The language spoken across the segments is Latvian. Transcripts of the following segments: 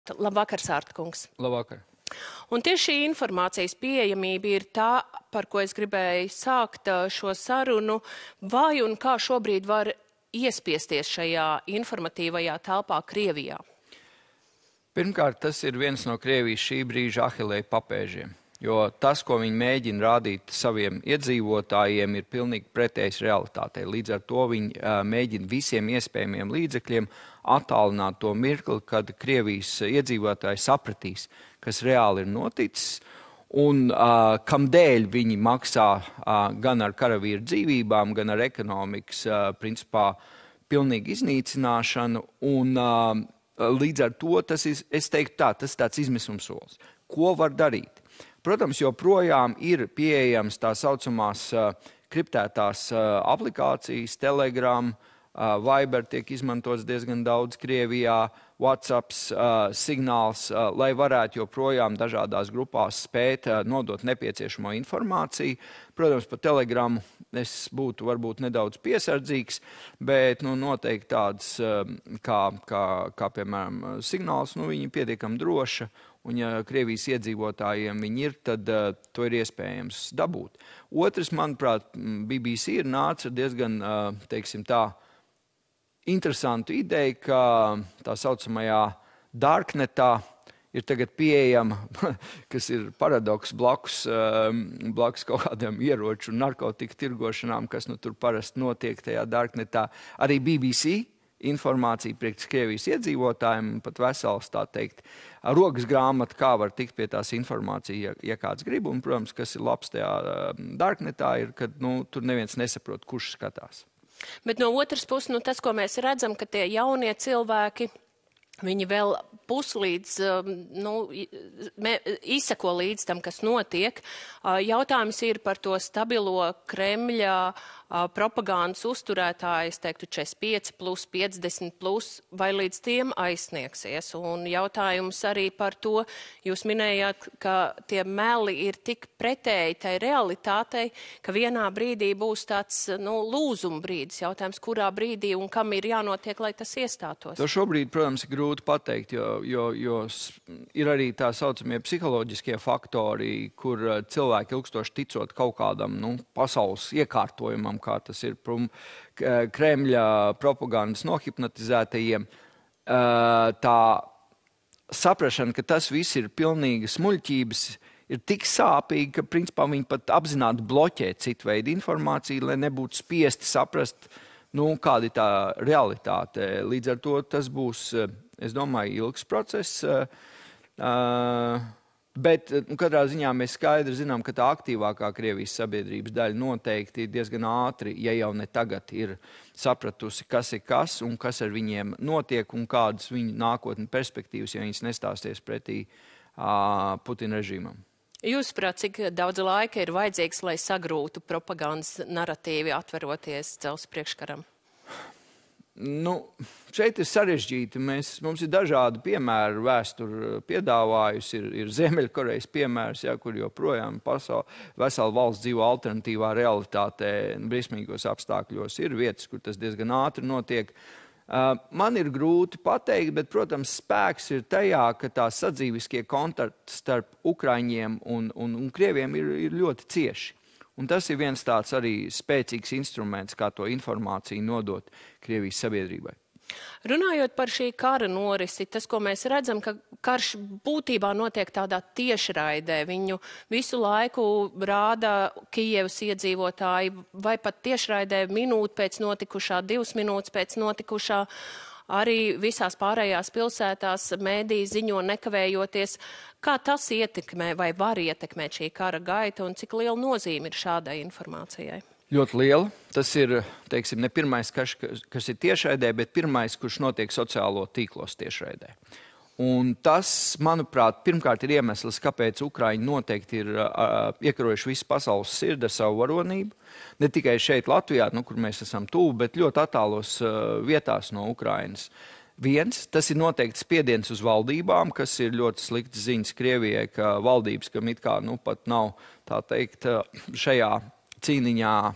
Labvakar, Sārta kungs. Labvakar. Un tieši šī informācijas pieejamība ir tā, par ko es gribēju sākt šo sarunu. Vai un kā šobrīd var iespiesties šajā informatīvajā telpā Krievijā? Pirmkārt, tas ir viens no Krievijas šī brīža ahilēja papēžiem, jo tas, ko viņi mēģina rādīt saviem iedzīvotājiem, ir pilnīgi pretējs realitātei. Līdz ar to viņi mēģina visiem iespējamiem līdzekļiem attālināt to mirkli, kad Krievijas iedzīvotāji sapratīs, kas reāli ir noticis, un kam dēļ viņi maksā gan ar karavīru dzīvībām, gan ar ekonomikas, principā, pilnīgi iznīcināšanu, un līdz ar to tas ir, es teiktu tā, tas ir tāds izmisums solis. Ko var darīt? Protams, joprojām ir pieejams tā saucamās kriptētās aplikācijas, Telegram, Viber tiek izmantots diezgan daudz Krievijā, WhatsApps, signāls, lai varētu joprojām dažādās grupās spēt nodot nepieciešamo informāciju. Protams, par Telegramu es būtu varbūt nedaudz piesardzīgs, bet noteikti tāds kā piemēram signāls, viņi pietiekami droša, un ja Krievijas iedzīvotājiem viņi ir, tad to ir iespējams dabūt. Otrs, manuprāt, BBC ir nācis ar diezgan, teiksim tā, interesantu ideju, ka tā saucamajā darknetā ir tagad pieejama, kas ir paradoks blakus kaut kādiem ieroču un narkotiku tirgošanām, kas tur parasti notiek tajā darknetā. Arī BBC informācija priekš Krievijas iedzīvotājiem, pat vesels, tā teikt, rokas grāmata, kā var tikt pie tās informācijas, ja kāds grib, un, protams, kas ir labs tajā darknetā, ir, kad tur neviens nesaprot, kurš skatās. Bet no otras puses, tas, ko mēs redzam, ka tie jaunie cilvēki, viņi vēl puslīdz, izseko līdz tam, kas notiek. Jautājums ir par to stabilo Kremļa propagandas uzturētāju, es teiktu 45 plus, 50 plus, vai līdz tiem aizsniegsies. Un jautājums arī par to, jūs minējāt, ka tie meli ir tik pretēji tai realitātei, ka vienā brīdī būs tāds, lūzuma brīdis. Jautājums, kurā brīdī un kam ir jānotiek, lai tas iestātos? To šobrīd, protams, ir grūti pateikt, jo ir arī tā saucamie psiholoģiskie faktori, kur cilvēki ilgstoši ticot kaut kādam pasaules iekārtojumam, kā tas ir Kremļa propagandas nohipnotizētajiem, tā saprašana, ka tas viss ir pilnīgi smuļķības, ir tik sāpīgi, ka principā viņi pat apzināti bloķē citu veidu informāciju, lai nebūtu spiesti saprast, kāda ir tā realitāte. Līdz ar to tas būs, es domāju, ilgs process. Bet katrā ziņā mēs skaidri zinām, ka tā aktīvākā Krievijas sabiedrības daļa noteikti diezgan ātri, ja jau ne tagad, ir sapratusi, kas ir kas un kas ar viņiem notiek un kādas viņu nākotnes perspektīvas, ja viņas nestāsties pretī Putina režīmam. Jūsuprāt, cik daudz laika ir vajadzīgs, lai sagrūtu propagandas naratīvi atveroties Dzelzs priekškaram? Šeit ir sarežģīti. Mums ir dažādi piemēri vēsture piedāvājusi. Ir Ziemeļkorejas piemērs, kur joprojām vesela valsts dzīvo alternatīvā realitātē, briesmīgos apstākļos. Ir vietas, kur tas diezgan ātri notiek. Man ir grūti pateikt, bet, protams, spēks ir tajā, ka tā sadzīviskie kontakti starp Ukraiņiem un Krieviem ir ļoti cieši. Un tas ir viens tāds arī spēcīgs instruments, kā to informāciju nodot Krievijas sabiedrībai. Runājot par šī kara norisi, tas, ko mēs redzam, ka karš būtībā notiek tādā tiešraidē. Viņu visu laiku rāda Kijevas iedzīvotāji, vai pat tiešraidē minūte pēc notikušā, 2 minūtes pēc notikušā. Arī visās pārējās pilsētās mēdī ziņo nekavējoties. Kā tas ietekmē vai var ietekmēt šī kara gaita un cik liela nozīme ir šādai informācijai? Ļoti liela. Tas ir, teiksim, ne pirmais, kas ir tiešraidē, bet pirmais, kurš notiek sociālo tīklos tiešraidē. Un tas, manuprāt, pirmkārt ir iemesls, kāpēc Ukraiņi noteikti ir iekarojuši visu pasaules sirdi ar savu varonību. Ne tikai šeit Latvijā, kur mēs esam tuvu, bet ļoti attālos vietās no Ukrainas. Tas ir noteikti spiediens uz valdībām, kas ir ļoti slikts ziņas Krievijai, ka valdības, kam it kā pat nav, tā teikt, šajā cīniņā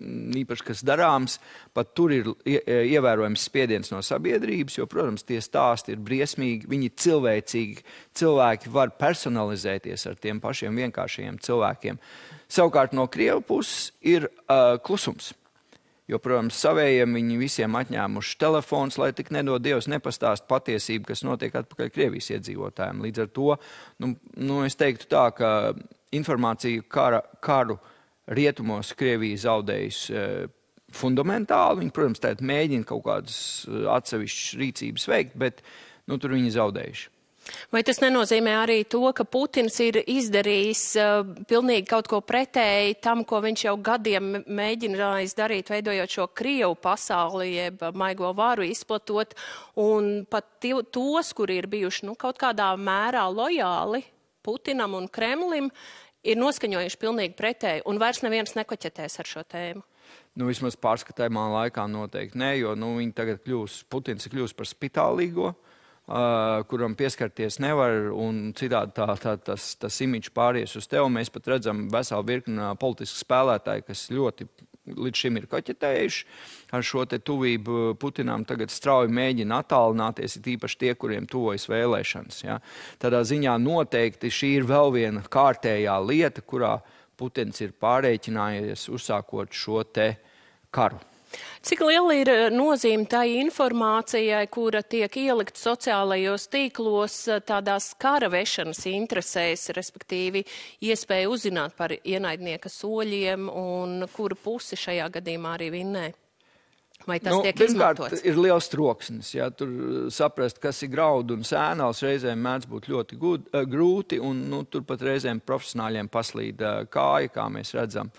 īpaši kas darāms, pat tur ir ievērojams spiediens no sabiedrības, jo, protams, tie stāsti ir briesmīgi, viņi ir cilvēcīgi, cilvēki var personalizēties ar tiem pašiem vienkāršajiem cilvēkiem. Savukārt no Krievu puses ir klusums. Jo, protams, savējiem viņi visiem atņēmuši telefons, lai tik nedod Dievs nepastāst patiesību, kas notiek atpakaļ Krievijas iedzīvotājiem. Līdz ar to, es teiktu tā, ka informācija karu rietumos Krievija zaudējusi fundamentāli. Viņi, protams, tagad mēģina kaut kādas atsevišķas rīcības veikt, bet tur viņi zaudējuši. Vai tas nenozīmē arī to, ka Putins ir izdarījis pilnīgi kaut ko pretēji tam, ko viņš jau gadiem mēģinājis darīt, veidojot šo Krievu pasauli, jeb maigo varu izplatot, un pat tos, kuri ir bijuši kaut kādā mērā lojāli Putinam un Kremlim, ir noskaņojuši pilnīgi pretēji, un vairs neviens nekoķetēs ar šo tēmu? Vismaz pārskatāmā laikā noteikti nē, jo viņi tagad Putins ir kļūst par spitālīgo, kuram pieskarties nevar, un citādi tas imidžs pāries uz tevi. Mēs pat redzam veselu virkni politisku spēlētāju, kas ļoti līdz šim ir koķetējuši ar šo te tuvību Putinam, tagad strauji mēģina attālināties, ir īpaši tie, kuriem tuvojas vēlēšanas. Ja? Tādā ziņā noteikti šī ir vēl viena kārtējā lieta, kurā Putins ir pārēķinājies uzsākot šo te karu. Cik liela ir nozīme tai informācijai, kura tiek ielikt sociālajos tīklos tādās kara vešanas interesēs, respektīvi iespēja uzzināt par ienaidnieka soļiem un kura pusi šajā gadījumā arī vinnē? Vai tas tiek izmantots? Ir liels troksnis. Ja, tur saprast, kas ir graudu un sēnals, reizēm mēdz būt ļoti grūti, un tur pat reizēm profesionāļiem paslīd kāja, kā mēs redzam.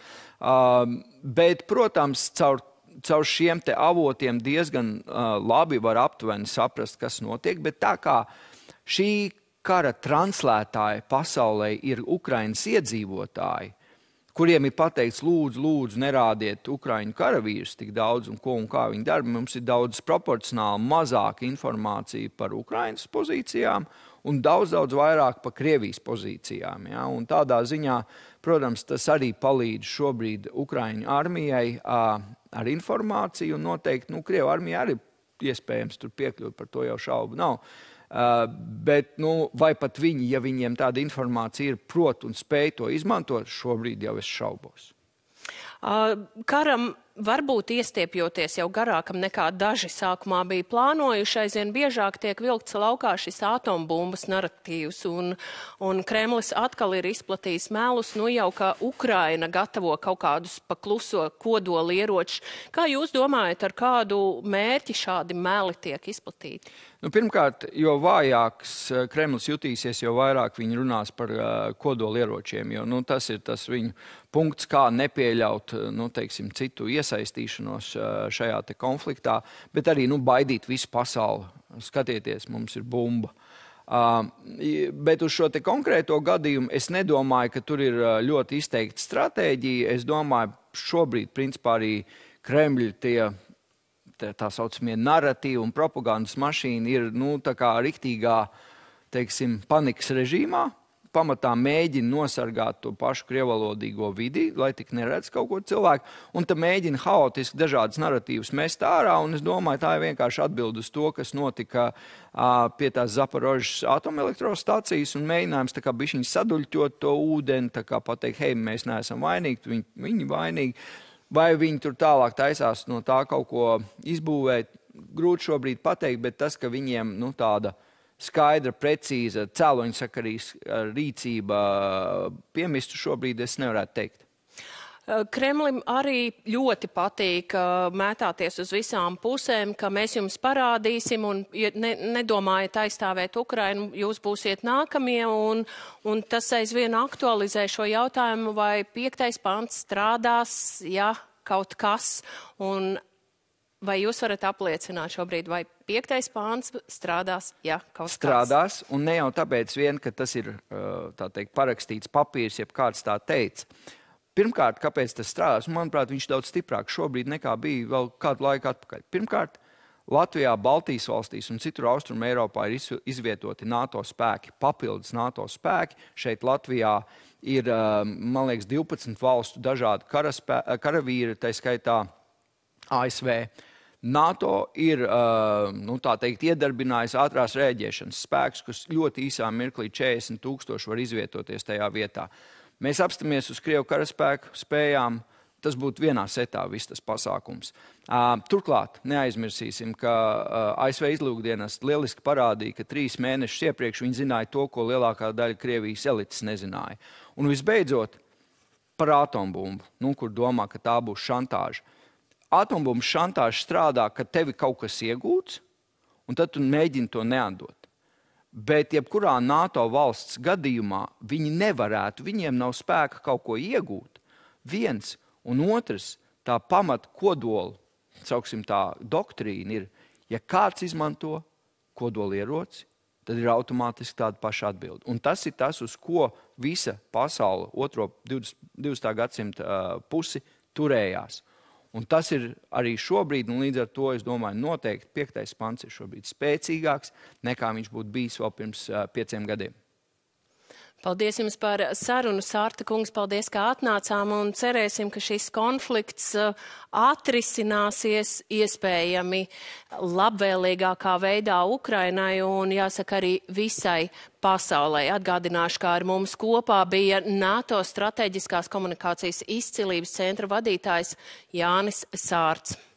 Bet, protams, caur šiem te avotiem diezgan labi var aptuveni saprast, kas notiek, bet tā kā šī kara translētāji pasaulē ir Ukrainas iedzīvotāji, kuriem ir pateikts, lūdzu, nerādiet Ukraiņu karavīrus tik daudz un kā viņi dara, mums ir daudz proporcionāli mazāka informācija par Ukrainas pozīcijām un daudz vairāk par Krievijas pozīcijām. Ja? Un tādā ziņā, protams, tas arī palīdz šobrīd Ukraiņu armijai ar informāciju, un noteikti, Krievu armija arī iespējams tur piekļūt, par to jau šaubu nav. Bet, vai pat viņi, ja viņiem tāda informācija ir, prot un spēj to izmantot, šobrīd jau es šaubos. Karam varbūt iestiepjoties jau garākam nekā daži sākumā bija plānojuši, aizvien biežāk tiek vilkts laukā šis atombumbas naratīvs, un Kremlis atkal ir izplatījis melus, jau ka Ukraina gatavo kaut kādus pakluso kodolieročus. Kā jūs domājat, ar kādu mērķi šādi meli tiek izplatīti? Pirmkārt, jo vājāks Kremlis jutīsies, jo vairāk viņi runās par kodolieročiem, jo tas ir tas viņu punkts, kā nepieļaut, teiksim, citu iesaistīšanos šajā te konfliktā, bet arī, baidīt visu pasauli. Skatieties, mums ir bumba. Bet uz šo te konkrēto gadījumu es nedomāju, ka tur ir ļoti izteikta stratēģija. Es domāju, šobrīd, principā, arī Kremļa tā saucamie naratīvi un propagandas mašīna ir, tā kā riktīgā, teiksim, panikas režīmā. Pamatā mēģina nosargāt to pašu krievalodīgo vidi, lai tik neredz kaut ko cilvēku, un tad mēģina haotiski dažādas naratīvas mest ārā, un es domāju, tā ir vienkārši atbild uz to, kas notika pie tās Zaporožas atomelektrostacijas, un mēģinājums tā kā bišķiņ saduļķot to ūdeni, tā kā pateikt, hei, mēs neesam vainīgi, viņi vainīgi, vai viņi tur tālāk taisās no tā kaut ko izbūvēt, grūti šobrīd pateikt, bet tas, ka viņiem, tāda skaidra, precīza, cēloņsakarīga rīcība piemistu šobrīd, es nevarētu teikt. Kremlim arī ļoti patīk mētāties uz visām pusēm, ka mēs jums parādīsim un nedomājat aizstāvēt Ukrainu, jūs būsiet nākamie, un tas aizvien aktualizē šo jautājumu, vai 5. pants strādās, ja kaut kas, un vai jūs varat apliecināt šobrīd, vai 5. pāns strādās, ja kaut kas? Strādās, un ne jau tāpēc vien, ka tas ir, tā teikt, parakstīts papīrs, jeb kāds tā teica. Pirmkārt, kāpēc tas strādās? Manuprāt, viņš daudz stiprāk šobrīd nekā bija vēl kādu laiku atpakaļ. Pirmkārt, Latvijā, Baltijas valstīs un citur Austrumu Eiropā ir izvietoti NATO spēki, papildus NATO spēki. Šeit Latvijā ir, man liekas, 12 valstu dažādi karavīri, tā skaitā ASV. NATO ir, tā teikt, iedarbinājis ātrās rēģēšanas spēkus, kas ļoti īsā mirklī 40,000 var izvietoties tajā vietā. Mēs apstamies uz Krievu karaspēku spējām. Tas būtu vienā setā viss tas pasākums. Turklāt neaizmirsīsim, ka ASV izlūkdienas lieliski parādīja, ka 3 mēnešus iepriekš viņi zināja to, ko lielākā daļa Krievijas elites nezināja. Un visbeidzot, par atombumbu, kur domā, ka tā būs šantāža. Atombumbas šantāža strādā, kad tevi kaut kas iegūts, un tad tu mēģini to neatdot. Bet jebkurā NATO valsts gadījumā viņi nevarētu, viņiem nav spēka kaut ko iegūt. Viens. Un otrs, tā pamat kodolu, sauksim tā, doktrīna ir, ja kāds izmanto kodolieroci, tad ir automātiski tāda paša atbilde. Un tas ir tas, uz ko visa pasaule 20. gadsimta pusi turējās. Un tas ir arī šobrīd, un līdz ar to, es domāju, noteikti 5. pants ir šobrīd spēcīgāks, nekā viņš būtu bijis vēl pirms 5 gadiem. Paldies jums par sarunu, Sārta kungs, paldies, kā atnācām, un cerēsim, ka šis konflikts atrisināsies iespējami labvēlīgākā veidā Ukrainai un, jāsaka, arī visai pasaulē. Atgādināšu, kā ar mums kopā bija NATO strateģiskās komunikācijas izcilības centra vadītājs Jānis Sārts.